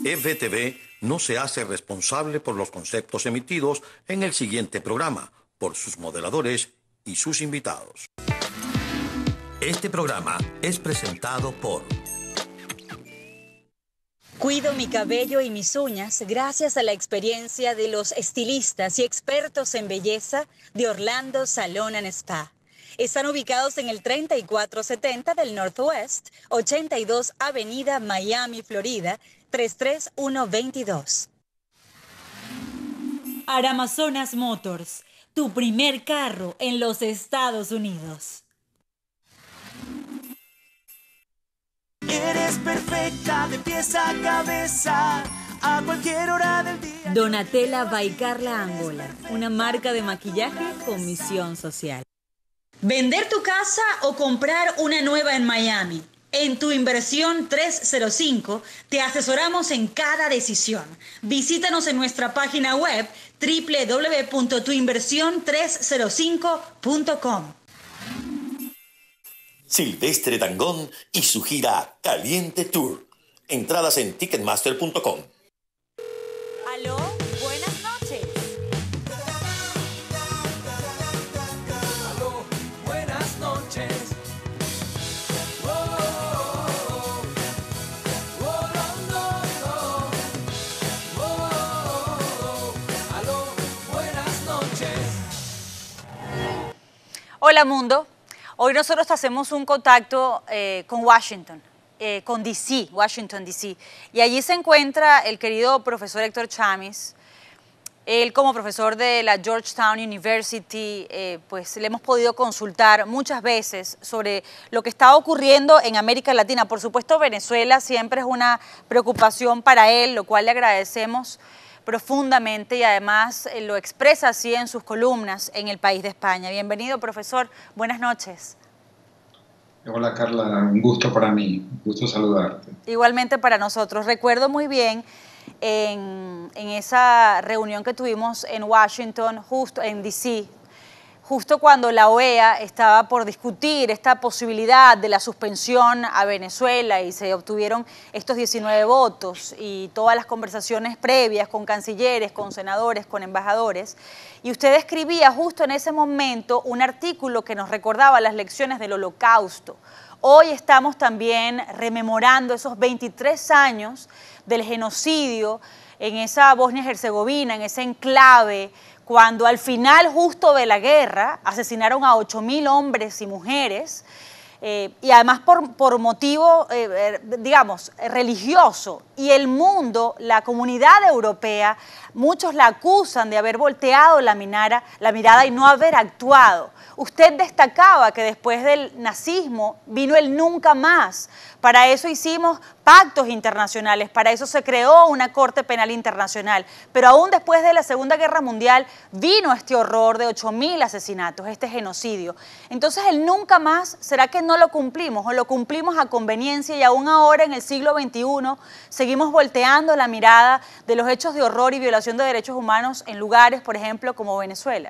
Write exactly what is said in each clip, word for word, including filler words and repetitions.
F T V no se hace responsable por los conceptos emitidos en el siguiente programa, por sus moderadores y sus invitados. Este programa es presentado por... Cuido mi cabello y mis uñas gracias a la experiencia de los estilistas y expertos en belleza de Orlando Salon and Spa. Están ubicados en el treinta y cuatro setenta del Northwest, ochenta y dos Avenida Miami, Florida, tres tres uno veintidós. Aramazonas Motors, tu primer carro en los Estados Unidos. Eres perfecta de pies a cabeza, a cualquier hora del día. Donatella by Carla Angola, una marca de maquillaje con misión social. Vender tu casa o comprar una nueva en Miami. En Tu Inversión trescientos cinco te asesoramos en cada decisión. Visítanos en nuestra página web doble u doble u doble u punto tu inversión trescientos cinco punto com. Silvestre Dangond y su gira Caliente Tour. Entradas en ticketmaster punto com. Aló, buenas noches. Aló, buenas noches. Oh, oh, oh, oh, no, no, no. Oh, oh, oh, aló, buenas noches. Hola mundo. Hoy nosotros hacemos un contacto eh, con Washington, eh, con D C, Washington, D C. Y allí se encuentra el querido profesor Héctor Chamis. Él como profesor de la Georgetown University, eh, pues le hemos podido consultar muchas veces sobre lo que está ocurriendo en América Latina. Por supuesto, Venezuela siempre es una preocupación para él, lo cual le agradecemos profundamente y además eh, lo expresa así en sus columnas en El País de España. Bienvenido, profesor. Buenas noches. Hola, Carla. Un gusto para mí. Un gusto saludarte. Igualmente para nosotros. Recuerdo muy bien en, en esa reunión que tuvimos en Washington, justo en D C, justo cuando la O E A estaba por discutir esta posibilidad de la suspensión a Venezuela y se obtuvieron estos diecinueve votos y todas las conversaciones previas con cancilleres, con senadores, con embajadores. Y usted escribía justo en ese momento un artículo que nos recordaba las lecciones del Holocausto. Hoy estamos también rememorando esos veintitrés años del genocidio en esa Bosnia-Herzegovina, en ese enclave, cuando al final justo de la guerra asesinaron a ocho mil hombres y mujeres, eh, y además por, por motivo, eh, digamos, religioso. Y el mundo, la comunidad europea, muchos la acusan de haber volteado la, minara, la mirada y no haber actuado. Usted destacaba que después del nazismo vino el nunca más. Para eso hicimos pactos internacionales, para eso se creó una Corte Penal Internacional. Pero aún después de la Segunda Guerra Mundial vino este horror de ocho mil asesinatos, este genocidio. Entonces el nunca más, ¿será que no lo cumplimos o lo cumplimos a conveniencia y aún ahora en el siglo veintiuno seguimos volteando la mirada de los hechos de horror y violación de derechos humanos en lugares, por ejemplo, como Venezuela?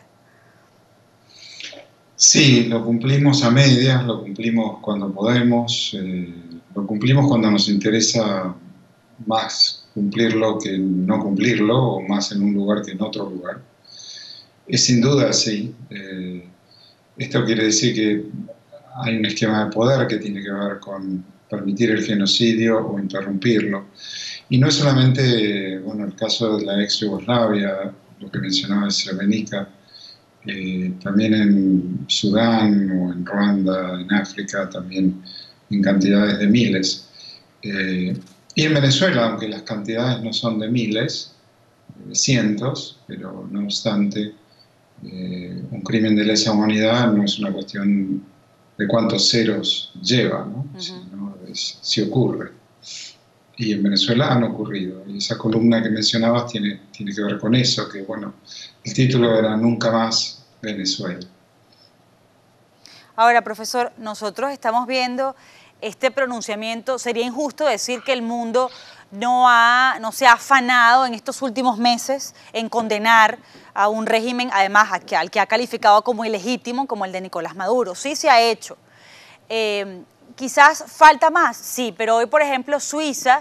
Sí, lo cumplimos a medias, lo cumplimos cuando podemos, eh, lo cumplimos cuando nos interesa más cumplirlo que no cumplirlo, o más en un lugar que en otro lugar. Es sin duda así. Eh, esto quiere decir que hay un esquema de poder que tiene que ver con permitir el genocidio o interrumpirlo. Y no es solamente, bueno, el caso de la ex Yugoslavia, lo que mencionaba de Srebrenica, Eh, también en Sudán o en Ruanda, en África, también en cantidades de miles. Eh, y en Venezuela, aunque las cantidades no son de miles, de cientos, pero no obstante, eh, un crimen de lesa humanidad no es una cuestión de cuántos ceros lleva, ¿no? Uh-huh. Sino es, si ocurre. Y en Venezuela han ocurrido. Y esa columna que mencionabas tiene, tiene que ver con eso, que bueno, el título era Nunca más Venezuela. Ahora, profesor, nosotros estamos viendo este pronunciamiento. Sería injusto decir que el mundo no, ha, no se ha afanado en estos últimos meses en condenar a un régimen, además al que ha calificado como ilegítimo, como el de Nicolás Maduro. Sí se ha hecho. Eh, quizás falta más, sí, pero hoy, por ejemplo, Suiza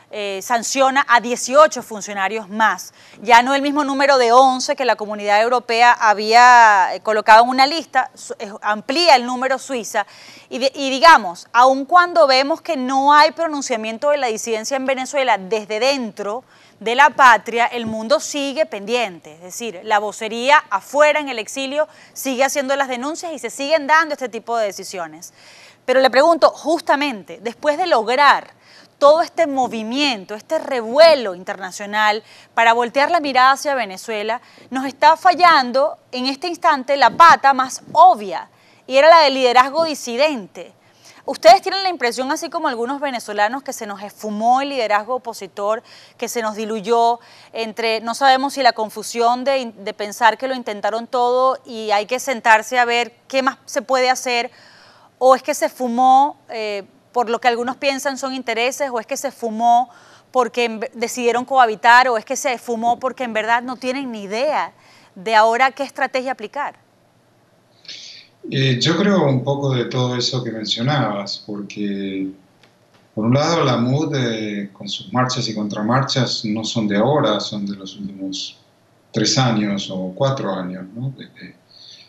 eh, sanciona a dieciocho funcionarios más. Ya no el mismo número de once que la Comunidad Europea había colocado en una lista, amplía el número Suiza. Y, de, y digamos, aun cuando vemos que no hay pronunciamiento de la disidencia en Venezuela desde dentro de la patria, el mundo sigue pendiente. Es decir, la vocería afuera en el exilio sigue haciendo las denuncias y se siguen dando este tipo de decisiones. Pero le pregunto, justamente, después de lograr todo este movimiento, este revuelo internacional para voltear la mirada hacia Venezuela, nos está fallando en este instante la pata más obvia, y era la del liderazgo disidente. ¿Ustedes tienen la impresión, así como algunos venezolanos, que se nos esfumó el liderazgo opositor, que se nos diluyó entre, no sabemos si la confusión de, de pensar que lo intentaron todo y hay que sentarse a ver qué más se puede hacer, o es que se fumó eh, por lo que algunos piensan son intereses, o es que se fumó porque decidieron cohabitar, o es que se fumó porque en verdad no tienen ni idea de ahora qué estrategia aplicar? Eh, yo creo un poco de todo eso que mencionabas, porque por un lado la M U D eh, con sus marchas y contramarchas no son de ahora, son de los últimos tres años o cuatro años, ¿no? Desde,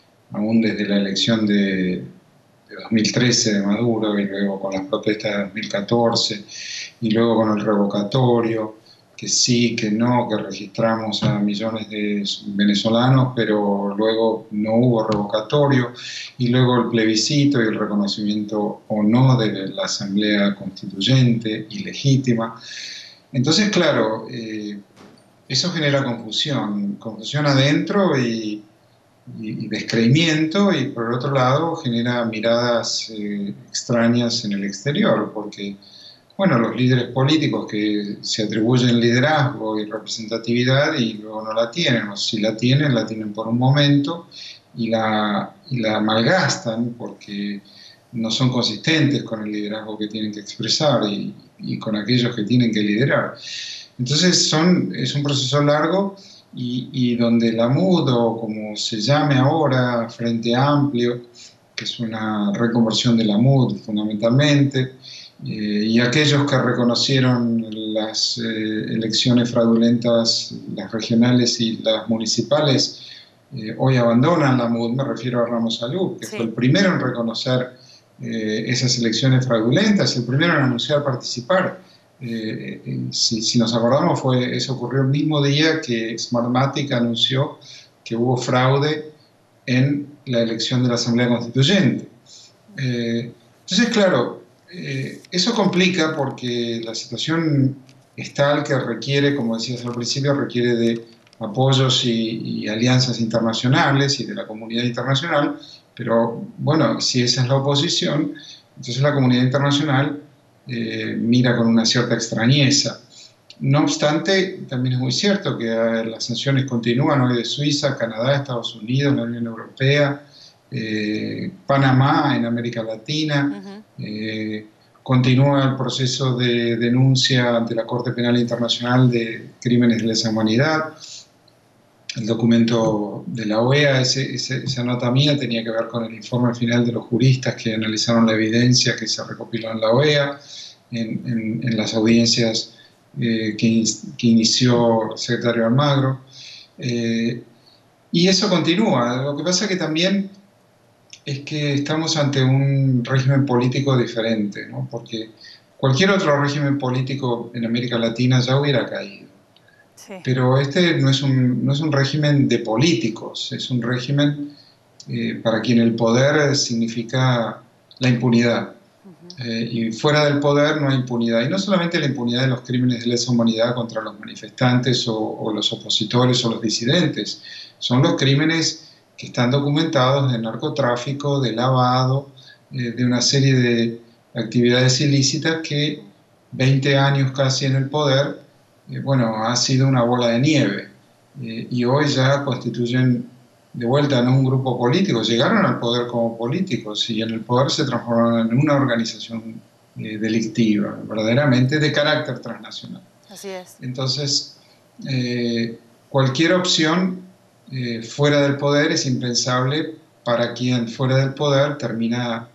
aún desde la elección de, de dos mil trece de Maduro, y luego con las protestas de dos mil catorce, y luego con el revocatorio, que sí, que no, que registramos a millones de venezolanos, pero luego no hubo revocatorio, y luego el plebiscito y el reconocimiento o no de la Asamblea Constituyente ilegítima. Entonces, claro, eh, eso genera confusión, confusión adentro y, y, y descreimiento, y por el otro lado genera miradas eh, extrañas en el exterior, porque bueno, los líderes políticos que se atribuyen liderazgo y representatividad y luego no la tienen, o si la tienen, la tienen por un momento y la, y la malgastan porque no son consistentes con el liderazgo que tienen que expresar y, y con aquellos que tienen que liderar. Entonces son, es un proceso largo y, y donde la M U D, o como se llame ahora, Frente Amplio, que es una reconversión de la M U D fundamentalmente, Eh, y aquellos que reconocieron las eh, elecciones fraudulentas, las regionales y las municipales, eh, hoy abandonan la M U D. Me refiero a Ramos Alup, que sí. fue el primero en reconocer eh, esas elecciones fraudulentas, el primero en anunciar participar. Eh, eh, si, si nos acordamos, fue, eso ocurrió el mismo día que Smartmatic anunció que hubo fraude en la elección de la Asamblea Constituyente. Eh, entonces, claro, Eh, eso complica porque la situación es tal que requiere, como decías al principio, requiere de apoyos y, y alianzas internacionales y de la comunidad internacional, pero bueno, si esa es la oposición, entonces la comunidad internacional eh, mira con una cierta extrañeza. No obstante, también es muy cierto que eh, las sanciones continúan hoy de Suiza, Canadá, Estados Unidos, la Unión Europea, Eh, Panamá en América Latina, uh-huh. eh, continúa el proceso de denuncia ante la Corte Penal Internacional de crímenes de lesa humanidad. El documento de la O E A, ese, ese, esa nota mía tenía que ver con el informe final de los juristas que analizaron la evidencia que se recopiló en la O E A, en, en, en las audiencias eh, que, in, que inició el secretario Almagro. Eh, y eso continúa. Lo que pasa es que también es que estamos ante un régimen político diferente, ¿no? Porque cualquier otro régimen político en América Latina ya hubiera caído. Sí. Pero este no es, un, no es un régimen de políticos, es un régimen eh, para quien el poder significa la impunidad. Uh-huh. eh, y fuera del poder no hay impunidad. Y no solamente la impunidad de los crímenes de lesa humanidad contra los manifestantes o, o los opositores o los disidentes, son los crímenes que están documentados de narcotráfico, de lavado, eh, de una serie de actividades ilícitas que veinte años casi en el poder, eh, bueno, ha sido una bola de nieve. Eh, y hoy ya constituyen de vuelta no un grupo político, llegaron al poder como políticos y en el poder se transformaron en una organización eh, delictiva, verdaderamente de carácter transnacional. Así es. Entonces, eh, cualquier opción Eh, fuera del poder es impensable para quien fuera del poder termina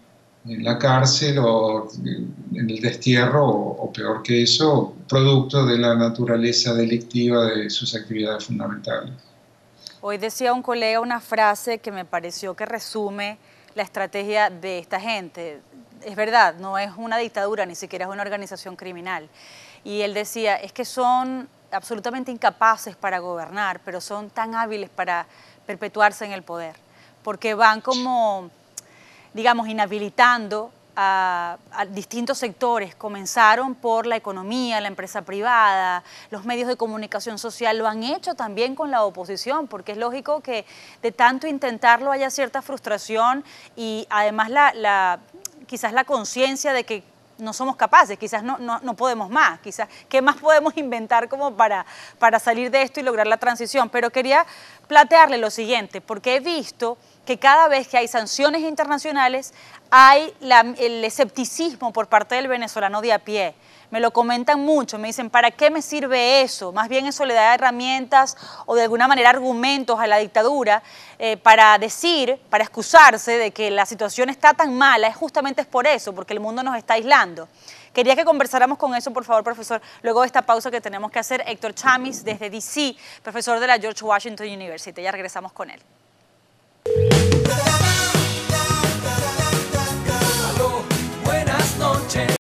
en la cárcel o en el destierro, o, o peor que eso, producto de la naturaleza delictiva de sus actividades fundamentales. Hoy decía un colega una frase que me pareció que resume la estrategia de esta gente. Es verdad, no es una dictadura, ni siquiera es una organización criminal. Y él decía, es que son absolutamente incapaces para gobernar, pero son tan hábiles para perpetuarse en el poder, porque van como, digamos, inhabilitando a, a distintos sectores. Comenzaron por la economía, la empresa privada, los medios de comunicación social, lo han hecho también con la oposición, porque es lógico que de tanto intentarlo haya cierta frustración y además la, la, quizás la conciencia de que no somos capaces, quizás no, no, no podemos más, quizás qué más podemos inventar como para, para salir de esto y lograr la transición. Pero quería plantearle lo siguiente, porque he visto que cada vez que hay sanciones internacionales hay la, el escepticismo por parte del venezolano de a pie. Me lo comentan mucho, me dicen, ¿para qué me sirve eso? Más bien eso le da herramientas o de alguna manera argumentos a la dictadura eh, para decir, para excusarse de que la situación está tan mala, es justamente es por eso, porque el mundo nos está aislando. Quería que conversáramos con eso, por favor, profesor, luego de esta pausa que tenemos que hacer. Héctor Chamis, desde D C, profesor de la George Washington University. Ya regresamos con él.